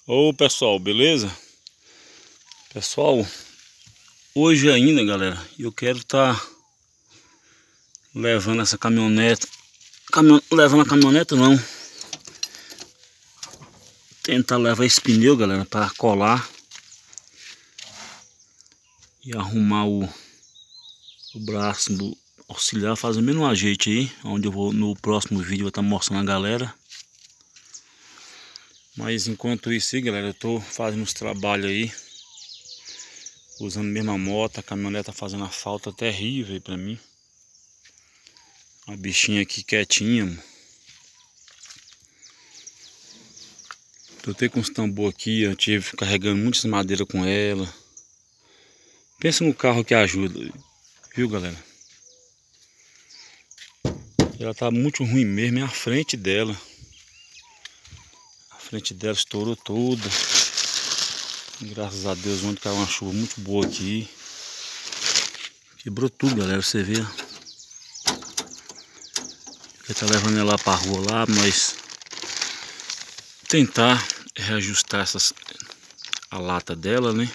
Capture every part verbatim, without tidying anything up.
Ô pessoal, beleza? Pessoal, hoje ainda, galera, eu quero estar tá levando essa caminhonete, caminhon, levando a caminhonete não, tentar levar esse pneu, galera, para colar e arrumar o, o braço do auxiliar, fazer o mesmo ajeite aí, onde eu vou no próximo vídeo vou estar tá mostrando a galera. Mas enquanto isso aí, galera, eu tô fazendo os trabalhos aí, usando a mesma moto. A caminhonete tá fazendo uma falta terrível aí pra mim. A bichinha aqui quietinha, mano. Tô até com os tambor aqui, eu tive carregando muitas madeiras com ela. Pensa no carro que ajuda, viu, galera? Ela tá muito ruim mesmo, é a frente dela. A frente dela estourou toda. Graças a Deus, ontem caiu uma chuva muito boa aqui. Quebrou tudo, galera, você vê. Ele tá levando ela pra rua lá, mas tentar reajustar essas, a lata dela, né?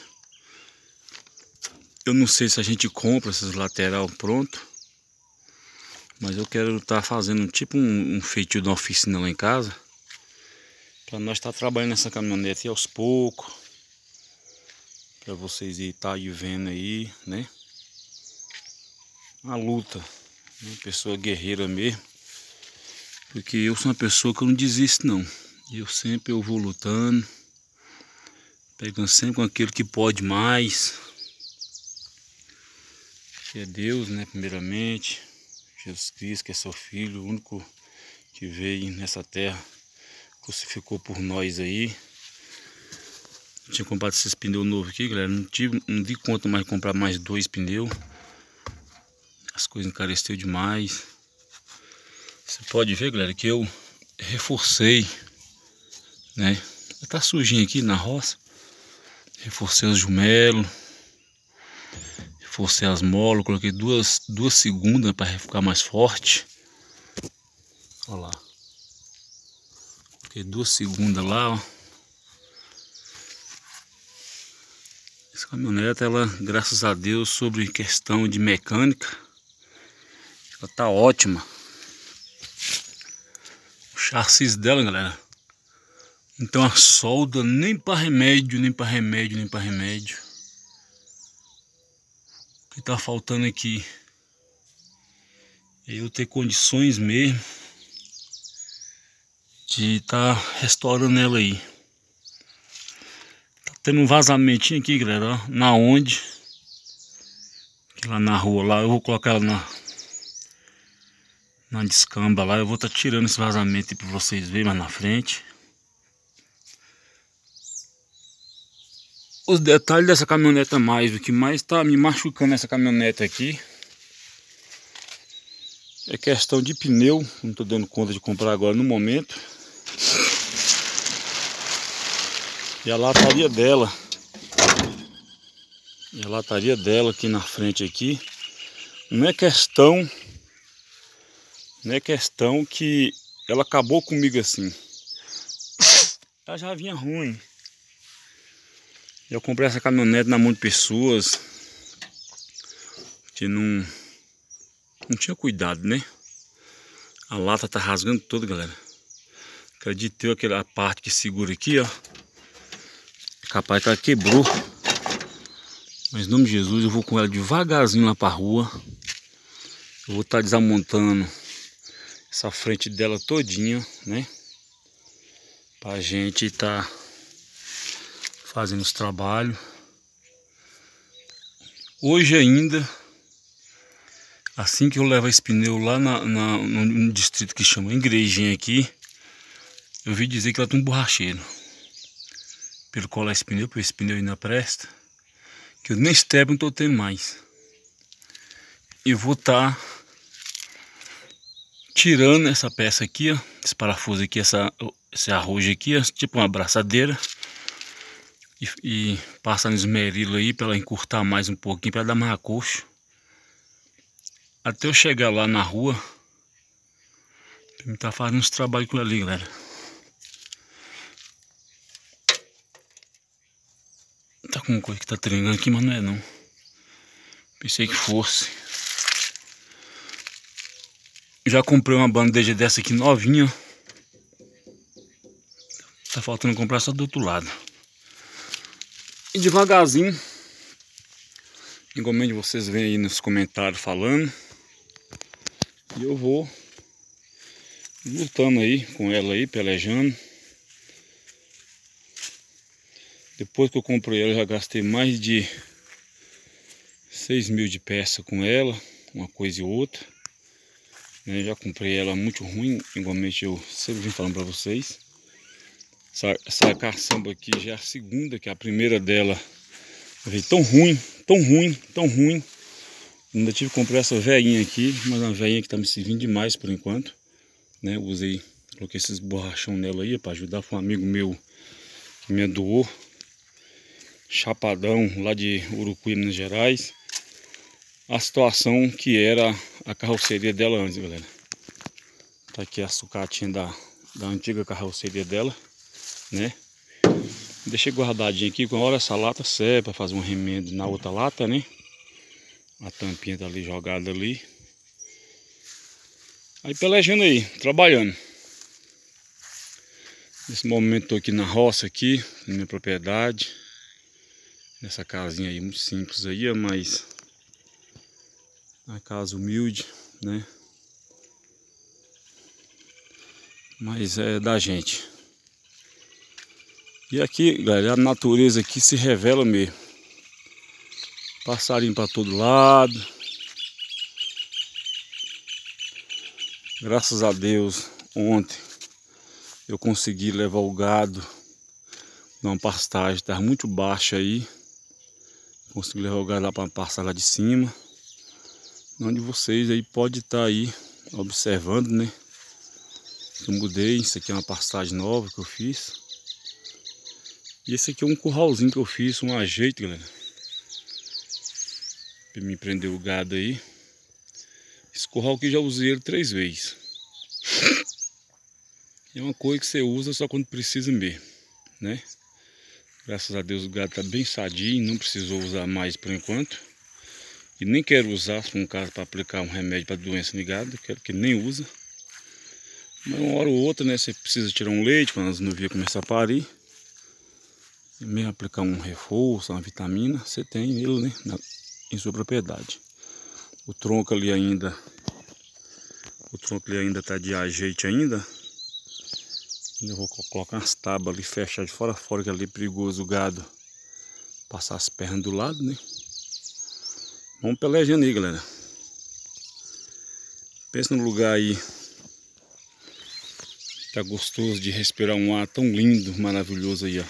Eu não sei se a gente compra essas lateral pronto, mas eu quero estar tá fazendo tipo um, um feitio de uma oficina lá em casa, para nós estar tá trabalhando nessa caminhonete aos poucos, para vocês estar aí vendo aí, né? A luta, né? Pessoa guerreira mesmo, porque eu sou uma pessoa que eu não desisto não. Eu sempre eu vou lutando, pegando sempre com aquilo que pode mais. Que é Deus, né, primeiramente. Jesus Cristo, que é seu Filho, o único que veio nessa terra, crucificou por nós aí. Eu tinha comprado esses pneus novos aqui, galera. Não tive, não di conta mais de comprar mais dois pneus. As coisas encareceram demais. Você pode ver, galera, que eu reforcei, né? Tá sujinho aqui na roça. Reforcei os jumelos. Reforcei as molas. Coloquei duas, duas segundas para ficar mais forte. Olha lá. Coloquei duas segundas lá, ó. Essa caminhonete, ela, graças a Deus, sobre questão de mecânica, ela tá ótima. O chassi dela, galera, então a solda nem para remédio, nem para remédio, nem para remédio. O que tá faltando aqui é eu ter condições mesmo de estar tá restaurando ela aí. Tá tendo um vazamentinho aqui, galera, ó, na onde? Lá na rua lá, eu vou colocar ela na na descamba lá, eu vou estar tá tirando esse vazamento para vocês verem mais na frente. Os detalhes dessa caminhonete a mais, o que mais está me machucando nessa caminhonete aqui é questão de pneu. Não estou dando conta de comprar agora no momento. E a lataria dela, e a lataria dela aqui na frente aqui, não é questão, não é questão que ela acabou comigo assim. Ela já vinha ruim. Eu comprei essa caminhonete na mão de pessoas que não, não tinha cuidado, né? A lata tá rasgando toda, galera. Acredito eu, aquela parte que segura aqui, ó. Capaz que ela quebrou. Mas em nome de Jesus, eu vou com ela devagarzinho lá pra rua. Eu vou estar tá desmontando essa frente dela todinha, né? Pra gente tá fazendo os trabalhos. Hoje ainda, assim que eu levo esse pneu lá na, na, no, no distrito que chama Igrejinha aqui, eu vi dizer que ela tem um borracheiro. Pelo colar esse pneu, porque esse pneu ainda presta, que eu nem step não tô tendo mais. E vou estar tá tirando essa peça aqui, ó, esse parafuso aqui, essa, esse arrojo aqui, ó, tipo uma abraçadeira. E, e passar no esmerilo aí para ela encurtar mais um pouquinho, para dar mais acocho. Até eu chegar lá na rua, para me estar fazendo uns trabalhos com ela ali, galera. com coisa que tá treinando aqui, mas não é não. Pensei que fosse. Já comprei uma bandeja dessa aqui novinha. Tá faltando comprar só do outro lado. E devagarzinho, igualmente vocês veem aí nos comentários falando, e eu vou lutando aí com ela aí, pelejando. Depois que eu comprei ela, eu já gastei mais de seis mil de peça com ela, uma coisa e outra. Eu já comprei ela muito ruim, igualmente eu sempre vim falando para vocês. Essa, essa caçamba aqui já é a segunda, que a primeira dela veio tão ruim, tão ruim, tão ruim. Ainda tive que comprar essa veinha aqui, mas uma veinha que tá me servindo demais por enquanto, né? Usei, coloquei esses borrachão nela aí para ajudar. Foi um amigo meu que me doou, chapadão lá de Urucuí, Minas Gerais. A situação que era a carroceria dela antes, galera. Tá aqui a sucatinha da, da antiga carroceria dela, né? Deixei guardadinho aqui, com a hora essa lata serve para fazer um remendo na outra lata, né? A tampinha tá ali jogada ali. Aí pelejando aí, trabalhando. Nesse momento tô aqui na roça aqui, na minha propriedade. Nessa casinha aí, muito simples aí, mas uma casa humilde, né? Mas é da gente. E aqui, galera, a natureza aqui se revela mesmo. Passarinho para todo lado. Graças a Deus, ontem eu consegui levar o gado numa pastagem, estava muito baixa aí. Consegui levar o gado lá para passar lá de cima. Onde vocês aí pode estar aí observando, né? Eu mudei, isso aqui é uma pastagem nova que eu fiz. E esse aqui é um curralzinho que eu fiz, um ajeito, galera. Pra me prender o gado aí. Esse curral aqui já usei ele três vezes. É uma coisa que você usa só quando precisa mesmo, né? Graças a Deus o gado tá bem sadio, não precisou usar mais por enquanto. E nem quero usar, se for um caso para aplicar um remédio para doença no gado, quero que nem usa. Mas uma hora ou outra, né, você precisa tirar um leite quando as novias começar a parir. E mesmo aplicar um reforço, uma vitamina, você tem ele, né, na, em sua propriedade. O tronco ali ainda, o tronco ali ainda tá de ajeite ainda. Eu vou colocar umas tábuas ali, fechar de fora a fora, que ali é perigoso o gado passar as pernas do lado, né. Vamos pelejando aí, galera. Pensa num lugar aí. Tá gostoso de respirar um ar tão lindo, maravilhoso aí, ó.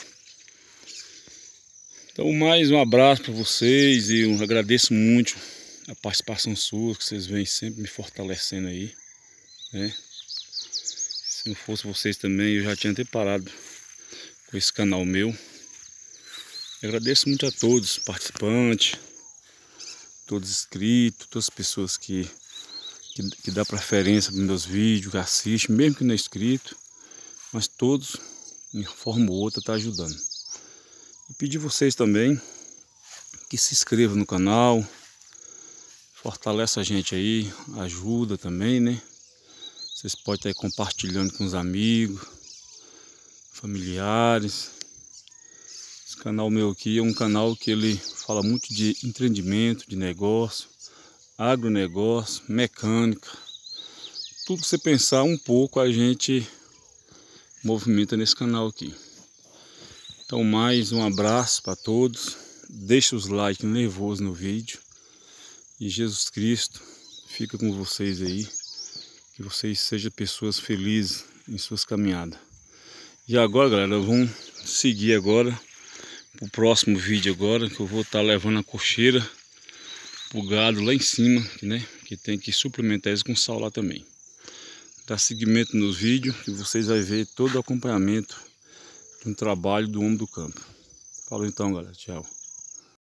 Então, mais um abraço para vocês e eu agradeço muito a participação sua, que vocês vêm sempre me fortalecendo aí, né? Se não fosse vocês também, eu já tinha até parado com esse canal meu. Eu agradeço muito a todos, participantes, todos inscritos, todas as pessoas que, que, que dão preferência para meus vídeos, que assistem, mesmo que não é inscrito, mas todos, de forma ou outra, tá ajudando. E pedir vocês também que se inscrevam no canal, fortalece a gente aí, ajuda também, né? Vocês podem estar aí compartilhando com os amigos, familiares. Esse canal meu aqui é um canal que ele fala muito de empreendimento, de negócio, agronegócio, mecânica. Tudo que você pensar um pouco a gente movimenta nesse canal aqui. Então, mais um abraço para todos. Deixa os likes nervosos no vídeo. E Jesus Cristo fica com vocês aí. Que vocês sejam pessoas felizes em suas caminhadas. E agora, galera, vamos seguir agora pro próximo vídeo agora, que eu vou estar levando a cocheira pro gado lá em cima, né? Que tem que suplementar eles com sal lá também. Dá seguimento nos vídeos que vocês vão ver todo o acompanhamento de um trabalho do homem do campo. Falou então, galera. Tchau.